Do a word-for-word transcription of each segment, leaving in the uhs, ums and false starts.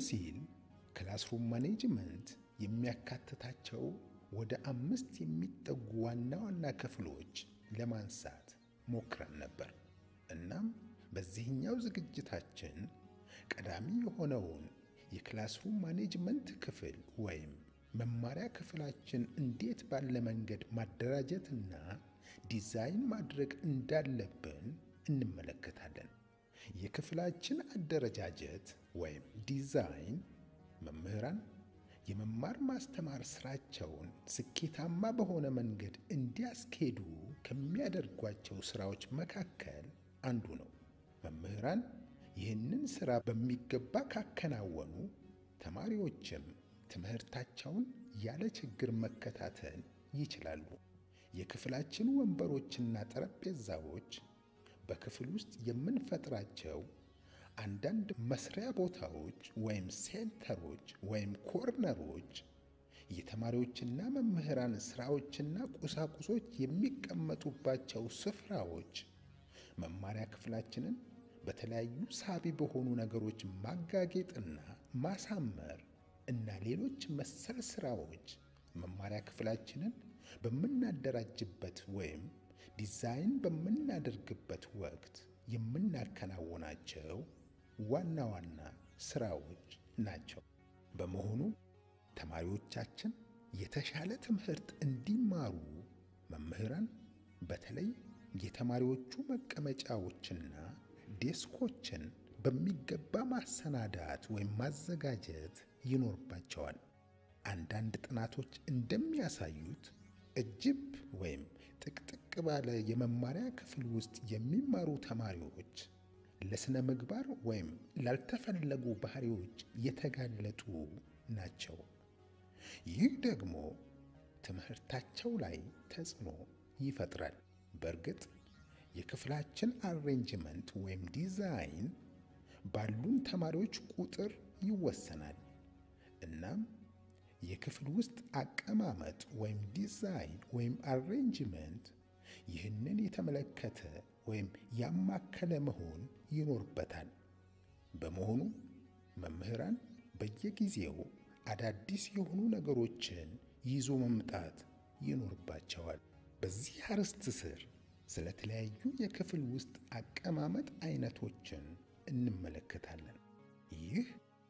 ሲል ክላስሩም ማኔጅመንት የሚያካትታቸው ወደ አምስት የሚጠጉ ዋና ዋና ክፍሎች ለማንሳት ሞክረን ነበር። እናም በዚህኛው ዝግጅታችን ቀዳሚ የሆነውን የክላስሩም ማኔጅመንት ክፍል ወይም መማሪያ ክፍላችን እንዴት ባለ መንገድ ማደራጀትና ዲዛይን ማድረግ እንዳለብን እንመለከታለን። የክፍላችን አደረጃጀት ወይም ዲዛይን መምህራን የመማር ማስተማር ስራቸውን ስኬታማ በሆነ መንገድ እንዲያስኬዱ ከሚያደርጓቸው ስራዎች መካከል አንዱ ነው። መምህራን ይህንን ስራ በሚገባ ካከናወኑ ተማሪዎችም ትምህርታቸውን ያለ ችግር መከታተል ይችላሉ። የክፍላችን ወንበሮችና ጠረጴዛዎች በክፍል ውስጥ የምንፈጥራቸው አንዳንድ መስሪያ ቦታዎች ወይም ሴንተሮች ወይም ኮርነሮች የተማሪዎችና መምህራን ስራዎችና ቁሳቁሶች የሚቀመጡባቸው ስፍራዎች መማሪያ ክፍላችንን በተለያዩ ሳቢ በሆኑ ነገሮች ማጋጌጥና ማሳመር እና ሌሎች መሰል ስራዎች መማሪያ ክፍላችንን በምናደራጅበት ወይም ዲዛይን በምናደርግበት ወቅት የምናከናውናቸው ዋና ዋና ስራዎች ናቸው። በመሆኑ ተማሪዎቻችን የተሻለ ትምህርት እንዲማሩ መምህራን በተለይ የተማሪዎቹ መቀመጫዎችና ዴስኮችን በሚገባ ማሰናዳት ወይም ማዘጋጀት ይኖርባቸዋል። አንዳንድ ጥናቶች እንደሚያሳዩት እጅብ ወይም ጥቅጥቅ ባለ የመማሪያ ክፍል ውስጥ የሚማሩ ተማሪዎች ለስነ ምግባር ወይም ላልተፈለጉ ባህሪዎች የተጋለጡ ናቸው። ይህ ደግሞ ትምህርታቸው ላይ ተጽዕኖ ይፈጥራል። በእርግጥ የክፍላችን አሬንጅመንት ወይም ዲዛይን ባሉን ተማሪዎች ቁጥር ይወሰናል። እናም የክፍል ውስጥ አቀማመጥ ወይም ዲዛይን ወይም አሬንጅመንት ይህንን የተመለከተ ወይም ያማከለ መሆን ይኖርበታል። በመሆኑ መምህራን በየጊዜው አዳዲስ የሆኑ ነገሮችን ይዞ መምጣት ይኖርባቸዋል። በዚህ አርዕስት ስር ስለተለያዩ የክፍል ውስጥ አቀማመጥ አይነቶችን እንመለከታለን። ይህ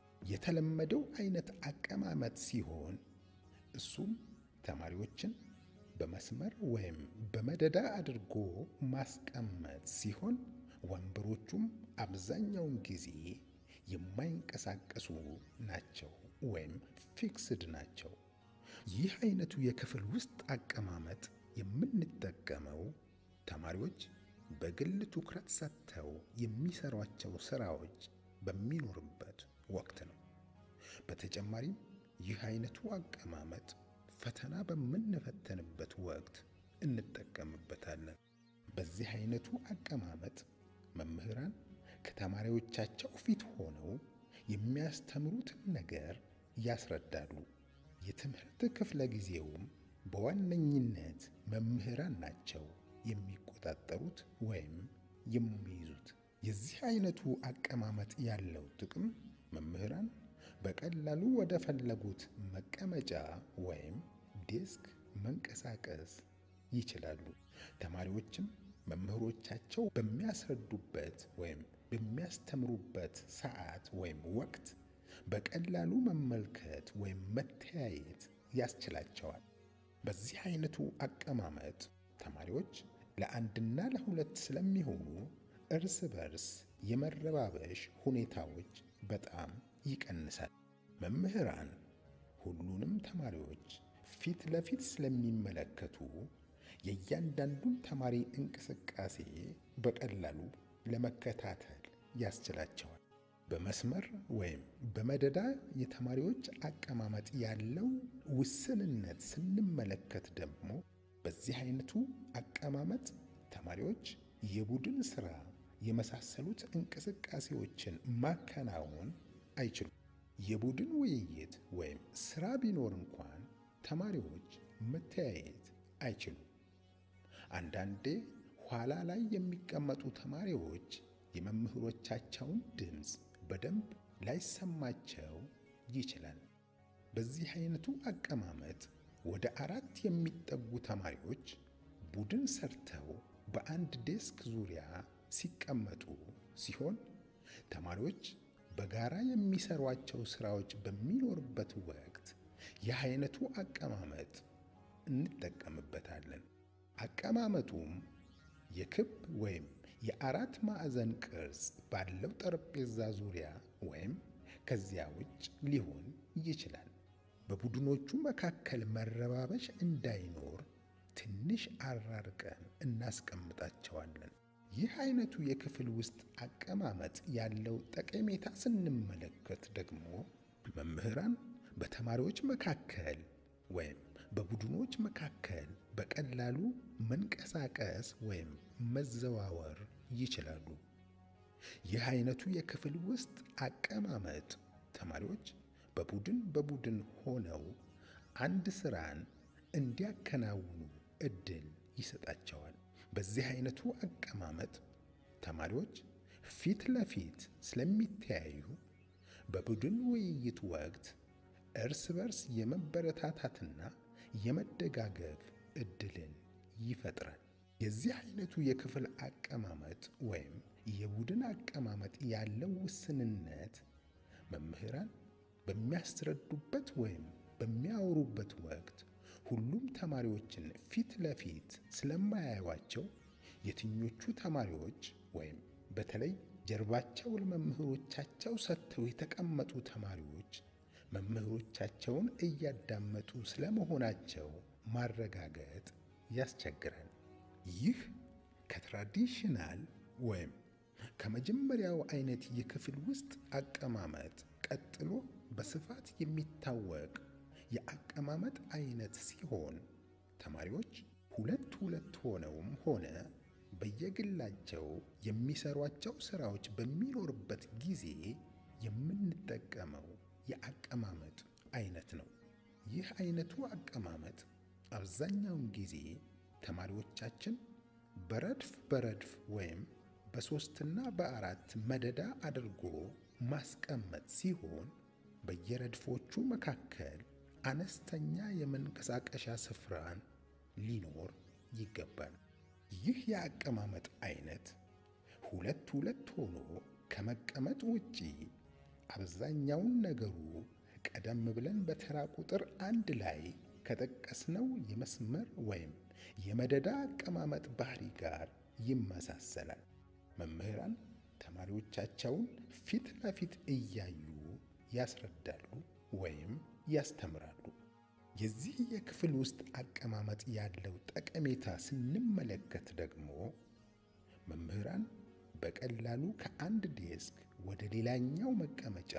የተለመደው አይነት አቀማመጥ ሲሆን እሱም ተማሪዎችን በመስመር ወይም በመደዳ አድርጎ ማስቀመጥ ሲሆን ወንበሮቹም አብዛኛውን ጊዜ የማይንቀሳቀሱ ናቸው ወይም ፊክስድ ናቸው። ይህ አይነቱ የክፍል ውስጥ አቀማመጥ የምንጠቀመው ተማሪዎች በግል ትኩረት ሰጥተው የሚሰሯቸው ስራዎች በሚኖርበት ወቅት ነው። በተጨማሪም ይህ አይነቱ አቀማመጥ ፈተና በምንፈተንበት ወቅት እንጠቀምበታለን። በዚህ አይነቱ አቀማመጥ መምህራን ከተማሪዎቻቸው ፊት ሆነው የሚያስተምሩትን ነገር ያስረዳሉ። የትምህርት ክፍለ ጊዜውም በዋነኝነት መምህራን ናቸው የሚቆጣጠሩት ወይም የሚይዙት። የዚህ አይነቱ አቀማመጥ ያለው ጥቅም መምህራን በቀላሉ ወደ ፈለጉት መቀመጫ ወይም ዴስክ መንቀሳቀስ ይችላሉ። ተማሪዎችም መምህሮቻቸው በሚያስረዱበት ወይም በሚያስተምሩበት ሰዓት ወይም ወቅት በቀላሉ መመልከት ወይም መተያየት ያስችላቸዋል። በዚህ አይነቱ አቀማመጥ ተማሪዎች ለአንድና ለሁለት ስለሚሆኑ እርስ በርስ የመረባበሽ ሁኔታዎች በጣም ይቀንሳል። መምህራን ሁሉንም ተማሪዎች ፊት ለፊት ስለሚመለከቱ የእያንዳንዱን ተማሪ እንቅስቃሴ በቀላሉ ለመከታተል ያስችላቸዋል። በመስመር ወይም በመደዳ የተማሪዎች አቀማመጥ ያለው ውስንነት ስንመለከት ደግሞ በዚህ አይነቱ አቀማመጥ ተማሪዎች የቡድን ስራ የመሳሰሉት እንቅስቃሴዎችን ማከናወን አይችሉም። የቡድን ውይይት ወይም ስራ ቢኖር እንኳን ተማሪዎች መተያየት አይችሉም። አንዳንዴ ኋላ ላይ የሚቀመጡ ተማሪዎች የመምህሮቻቸውን ድምፅ በደንብ ላይሰማቸው ይችላል። በዚህ አይነቱ አቀማመጥ ወደ አራት የሚጠጉ ተማሪዎች ቡድን ሰርተው በአንድ ዴስክ ዙሪያ ሲቀመጡ ሲሆን ተማሪዎች በጋራ የሚሰሯቸው ስራዎች በሚኖርበት ወቅት ይህ አይነቱ አቀማመጥ እንጠቀምበታለን። አቀማመጡም የክብ ወይም የአራት ማዕዘን ቅርጽ ባለው ጠረጴዛ ዙሪያ ወይም ከዚያ ውጭ ሊሆን ይችላል። በቡድኖቹ መካከል መረባበሽ እንዳይኖር ትንሽ አራርቀን እናስቀምጣቸዋለን። ይህ አይነቱ የክፍል ውስጥ አቀማመጥ ያለው ጠቀሜታ ስንመለከት ደግሞ መምህራን በተማሪዎች መካከል ወይም በቡድኖች መካከል በቀላሉ መንቀሳቀስ ወይም መዘዋወር ይችላሉ። ይህ አይነቱ የክፍል ውስጥ አቀማመጥ ተማሪዎች በቡድን በቡድን ሆነው አንድ ስራን እንዲያከናውኑ እድል ይሰጣቸዋል። በዚህ አይነቱ አቀማመጥ ተማሪዎች ፊት ለፊት ስለሚተያዩ በቡድን ውይይት ወቅት እርስ በርስ የመበረታታትና የመደጋገፍ እድልን ይፈጥራል። የዚህ አይነቱ የክፍል አቀማመጥ ወይም የቡድን አቀማመጥ ያለው ውስንነት መምህራን በሚያስረዱበት ወይም በሚያወሩበት ወቅት ሁሉም ተማሪዎችን ፊት ለፊት ስለማያዩዋቸው የትኞቹ ተማሪዎች ወይም በተለይ ጀርባቸው ለመምህሮቻቸው ሰጥተው የተቀመጡ ተማሪዎች መምህሮቻቸውን እያዳመጡ ስለመሆናቸው ማረጋገጥ ያስቸግራል። ይህ ከትራዲሽናል ወይም ከመጀመሪያው አይነት የክፍል ውስጥ አቀማመጥ ቀጥሎ በስፋት የሚታወቅ የአቀማመጥ አይነት ሲሆን ተማሪዎች ሁለት ሁለት ሆነውም ሆነ በየግላቸው የሚሰሯቸው ስራዎች በሚኖርበት ጊዜ የምንጠቀመው የአቀማመጥ አይነት ነው። ይህ አይነቱ አቀማመጥ አብዛኛውን ጊዜ ተማሪዎቻችን በረድፍ በረድፍ ወይም በሶስትና በአራት መደዳ አድርጎ ማስቀመጥ ሲሆን በየረድፎቹ መካከል አነስተኛ የመንቀሳቀሻ ስፍራን ሊኖር ይገባል። ይህ የአቀማመጥ አይነት ሁለት ሁለት ሆኖ ከመቀመጥ ውጪ አብዛኛውን ነገሩ ቀደም ብለን በተራ ቁጥር አንድ ላይ ከጠቀስነው የመስመር ወይም የመደዳ አቀማመጥ ባህሪ ጋር ይመሳሰላል። መምህራን ተማሪዎቻቸውን ፊት ለፊት እያዩ ያስረዳሉ ወይም ያስተምራሉ። የዚህ የክፍል ውስጥ አቀማመጥ ያለው ጠቀሜታ ስንመለከት ደግሞ መምህራን በቀላሉ ከአንድ ዴስክ ወደ ሌላኛው መቀመጫ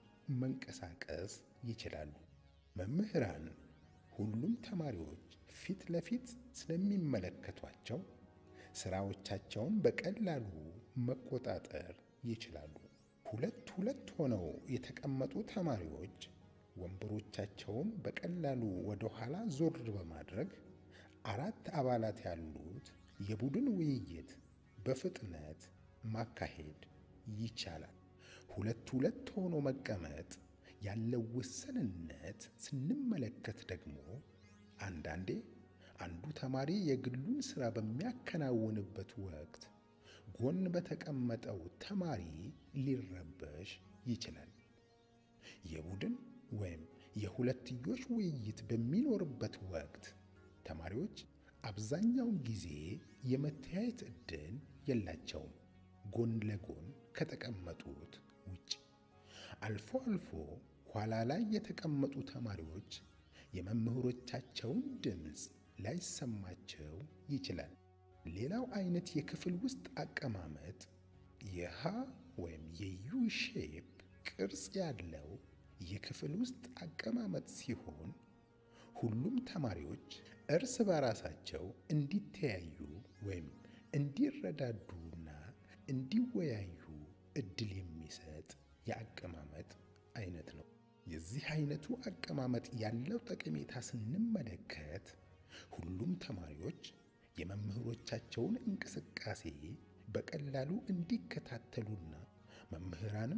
መንቀሳቀስ ይችላሉ። መምህራን ሁሉም ተማሪዎች ፊት ለፊት ስለሚመለከቷቸው ስራዎቻቸውን በቀላሉ መቆጣጠር ይችላሉ። ሁለት ሁለት ሆነው የተቀመጡ ተማሪዎች ወንበሮቻቸውን በቀላሉ ወደ ኋላ ዞር በማድረግ አራት አባላት ያሉት የቡድን ውይይት በፍጥነት ማካሄድ ይቻላል። ሁለት ሁለት ሆኖ መቀመጥ ያለው ውስንነት ስንመለከት ደግሞ አንዳንዴ አንዱ ተማሪ የግሉን ስራ በሚያከናውንበት ወቅት ጎን በተቀመጠው ተማሪ ሊረበሽ ይችላል። የቡድን ወይም የሁለትዮሽ ውይይት በሚኖርበት ወቅት ተማሪዎች አብዛኛውን ጊዜ የመተያየት ዕድል የላቸውም፣ ጎን ለጎን ከተቀመጡት ውጭ። አልፎ አልፎ ኋላ ላይ የተቀመጡ ተማሪዎች የመምህሮቻቸውን ድምፅ ላይሰማቸው ይችላል። ሌላው አይነት የክፍል ውስጥ አቀማመጥ የሃ ወይም የዩ ሼፕ ቅርጽ ያለው የክፍል ውስጥ አቀማመጥ ሲሆን ሁሉም ተማሪዎች እርስ በራሳቸው እንዲተያዩ ወይም እንዲረዳዱና እንዲወያዩ እድል የሚሰጥ የአቀማመጥ አይነት ነው። የዚህ አይነቱ አቀማመጥ ያለው ጠቀሜታ ስንመለከት ሁሉም ተማሪዎች የመምህሮቻቸውን እንቅስቃሴ በቀላሉ እንዲከታተሉና መምህራንም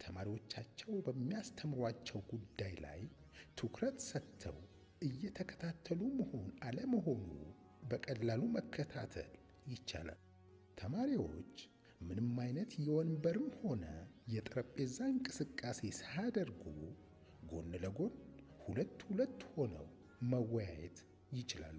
ተማሪዎቻቸው በሚያስተምሯቸው ጉዳይ ላይ ትኩረት ሰጥተው እየተከታተሉ መሆን አለመሆኑ በቀላሉ መከታተል ይቻላል። ተማሪዎች ምንም አይነት የወንበርም ሆነ የጠረጴዛ እንቅስቃሴ ሳያደርጉ ጎን ለጎን ሁለት ሁለት ሆነው መወያየት ይችላሉ።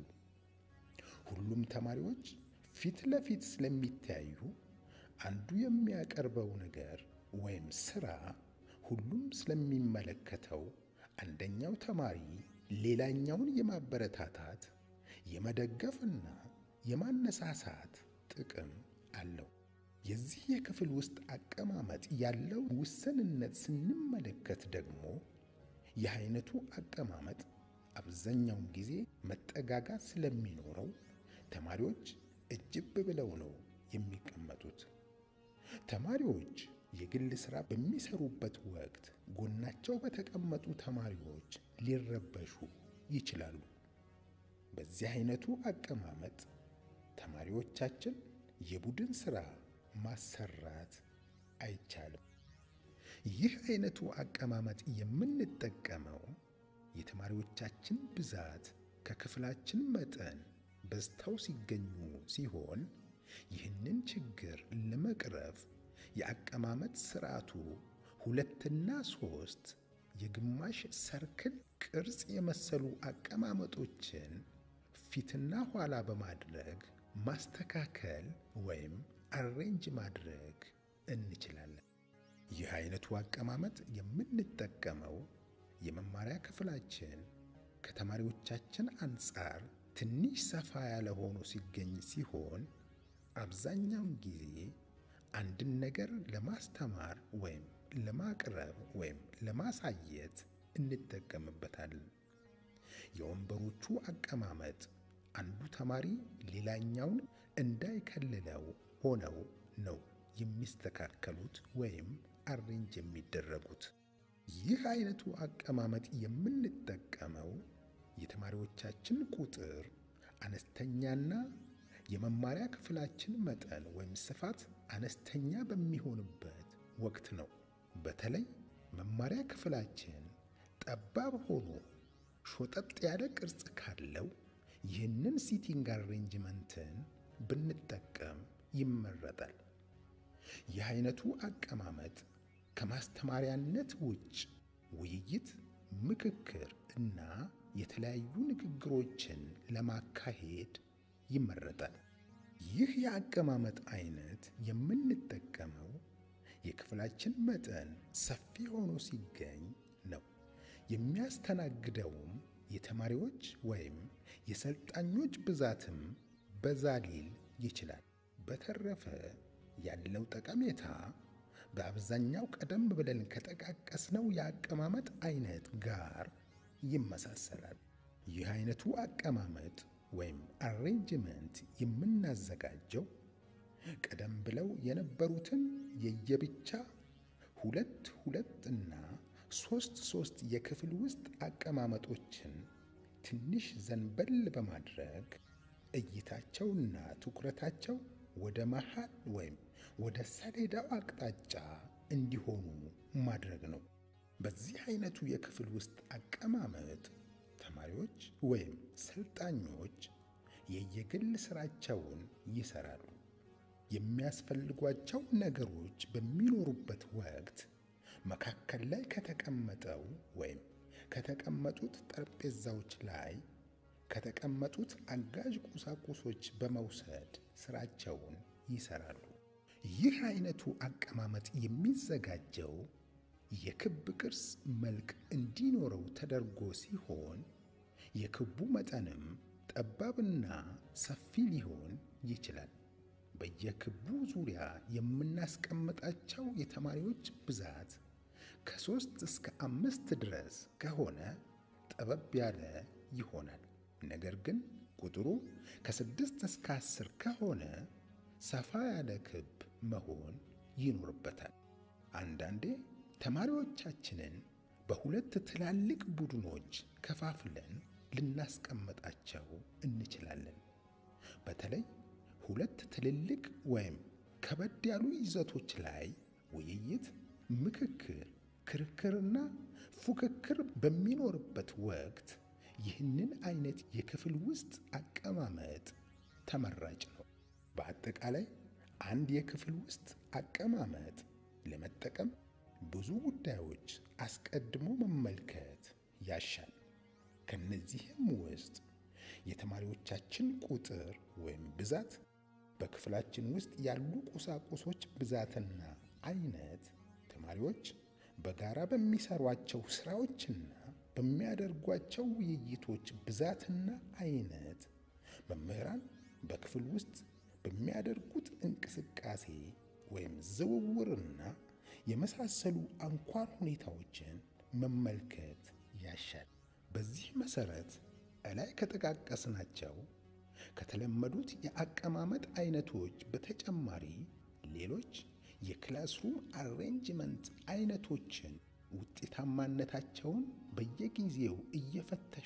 ሁሉም ተማሪዎች ፊት ለፊት ስለሚተያዩ አንዱ የሚያቀርበው ነገር ወይም ስራ ሁሉም ስለሚመለከተው አንደኛው ተማሪ ሌላኛውን የማበረታታት የመደገፍና የማነሳሳት ጥቅም አለው። የዚህ የክፍል ውስጥ አቀማመጥ ያለው ውስንነት ስንመለከት ደግሞ ይህ አይነቱ አቀማመጥ አብዛኛውን ጊዜ መጠጋጋት ስለሚኖረው ተማሪዎች እጅብ ብለው ነው የሚቀመጡት። ተማሪዎች የግል ሥራ በሚሰሩበት ወቅት ጎናቸው በተቀመጡ ተማሪዎች ሊረበሹ ይችላሉ። በዚህ አይነቱ አቀማመጥ ተማሪዎቻችን የቡድን ሥራ ማሰራት አይቻልም። ይህ አይነቱ አቀማመጥ የምንጠቀመው የተማሪዎቻችን ብዛት ከክፍላችን መጠን በዝተው ሲገኙ ሲሆን ይህንን ችግር ለመቅረፍ የአቀማመጥ ስርዓቱ ሁለትና ሶስት የግማሽ ሰርክል ቅርጽ የመሰሉ አቀማመጦችን ፊትና ኋላ በማድረግ ማስተካከል ወይም አሬንጅ ማድረግ እንችላለን። ይህ አይነቱ አቀማመጥ የምንጠቀመው የመማሪያ ክፍላችን ከተማሪዎቻችን አንጻር ትንሽ ሰፋ ያለ ሆኖ ሲገኝ ሲሆን አብዛኛውን ጊዜ አንድን ነገር ለማስተማር ወይም ለማቅረብ ወይም ለማሳየት እንጠቀምበታለን። የወንበሮቹ አቀማመጥ አንዱ ተማሪ ሌላኛውን እንዳይከልለው ሆነው ነው የሚስተካከሉት ወይም አሬንጅ የሚደረጉት። ይህ አይነቱ አቀማመጥ የምንጠቀመው የተማሪዎቻችን ቁጥር አነስተኛና የመማሪያ ክፍላችን መጠን ወይም ስፋት አነስተኛ በሚሆንበት ወቅት ነው። በተለይ መማሪያ ክፍላችን ጠባብ ሆኖ ሾጠጥ ያለ ቅርጽ ካለው ይህንን ሲቲንግ አሬንጅመንትን ብንጠቀም ይመረጣል። ይህ አይነቱ አቀማመጥ ከማስተማሪያነት ውጭ ውይይት፣ ምክክር እና የተለያዩ ንግግሮችን ለማካሄድ ይመረጣል። ይህ የአቀማመጥ አይነት የምንጠቀመው የክፍላችን መጠን ሰፊ ሆኖ ሲገኝ ነው። የሚያስተናግደውም የተማሪዎች ወይም የሰልጣኞች ብዛትም በዛ ሊል ይችላል። በተረፈ ያለው ጠቀሜታ በአብዛኛው ቀደም ብለን ከጠቃቀስነው የአቀማመጥ አይነት ጋር ይመሳሰላል። ይህ አይነቱ አቀማመጥ ወይም አሬንጅመንት የምናዘጋጀው ቀደም ብለው የነበሩትን የየብቻ ሁለት ሁለት እና ሶስት ሶስት የክፍል ውስጥ አቀማመጦችን ትንሽ ዘንበል በማድረግ እይታቸውና ትኩረታቸው ወደ መሃል ወይም ወደ ሰሌዳው አቅጣጫ እንዲሆኑ ማድረግ ነው። በዚህ አይነቱ የክፍል ውስጥ አቀማመጥ ተማሪዎች ወይም ሰልጣኞች የየግል ስራቸውን ይሰራሉ። የሚያስፈልጓቸው ነገሮች በሚኖሩበት ወቅት መካከል ላይ ከተቀመጠው ወይም ከተቀመጡት ጠረጴዛዎች ላይ ከተቀመጡት አጋዥ ቁሳቁሶች በመውሰድ ስራቸውን ይሰራሉ። ይህ አይነቱ አቀማመጥ የሚዘጋጀው የክብ ቅርጽ መልክ እንዲኖረው ተደርጎ ሲሆን የክቡ መጠንም ጠባብና ሰፊ ሊሆን ይችላል። በየክቡ ዙሪያ የምናስቀምጣቸው የተማሪዎች ብዛት ከሶስት እስከ አምስት ድረስ ከሆነ ጠበብ ያለ ይሆናል። ነገር ግን ቁጥሩ ከስድስት እስከ አስር ከሆነ ሰፋ ያለ ክብ መሆን ይኖርበታል። አንዳንዴ ተማሪዎቻችንን በሁለት ትላልቅ ቡድኖች ከፋፍለን ልናስቀምጣቸው እንችላለን። በተለይ ሁለት ትልልቅ ወይም ከበድ ያሉ ይዘቶች ላይ ውይይት፣ ምክክር፣ ክርክርና ፉክክር በሚኖርበት ወቅት ይህንን አይነት የክፍል ውስጥ አቀማመጥ ተመራጭ ነው። በአጠቃላይ አንድ የክፍል ውስጥ አቀማመጥ ለመጠቀም ብዙ ጉዳዮች አስቀድሞ መመልከት ያሻል። ከነዚህም ውስጥ የተማሪዎቻችን ቁጥር ወይም ብዛት፣ በክፍላችን ውስጥ ያሉ ቁሳቁሶች ብዛትና አይነት፣ ተማሪዎች በጋራ በሚሰሯቸው ስራዎችና በሚያደርጓቸው ውይይቶች ብዛትና አይነት፣ መምህራን በክፍል ውስጥ በሚያደርጉት እንቅስቃሴ ወይም ዝውውርና የመሳሰሉ አንኳር ሁኔታዎችን መመልከት ያሻል። በዚህ መሰረት እላይ ከጠቃቀስናቸው ከተለመዱት የአቀማመጥ አይነቶች በተጨማሪ ሌሎች የክላስሩም አሬንጅመንት አይነቶችን ውጤታማነታቸውን በየጊዜው እየፈተሹ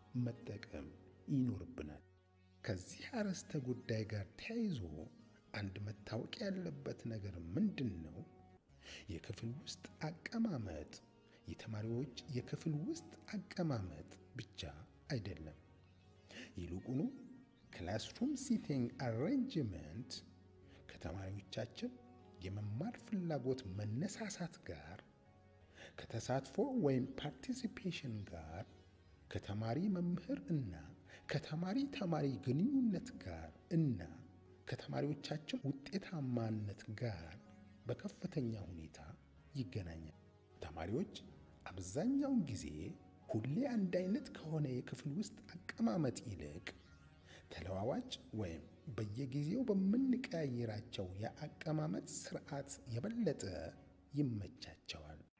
መጠቀም ይኖርብናል። ከዚህ አርዕስተ ጉዳይ ጋር ተያይዞ አንድ መታወቅ ያለበት ነገር ምንድን ነው? የክፍል ውስጥ አቀማመጥ የተማሪዎች የክፍል ውስጥ አቀማመጥ ብቻ አይደለም። ይልቁኑ ክላስሩም ሲቲንግ አሬንጅመንት ከተማሪዎቻችን የመማር ፍላጎት መነሳሳት ጋር፣ ከተሳትፎ ወይም ፓርቲሲፔሽን ጋር፣ ከተማሪ መምህር እና ከተማሪ ተማሪ ግንኙነት ጋር እና ከተማሪዎቻችን ውጤታማነት ጋር በከፍተኛ ሁኔታ ይገናኛል። ተማሪዎች አብዛኛውን ጊዜ ሁሌ አንድ አይነት ከሆነ የክፍል ውስጥ አቀማመጥ ይልቅ ተለዋዋጭ ወይም በየጊዜው በምንቀያየራቸው የአቀማመጥ ስርዓት የበለጠ ይመቻቸዋል።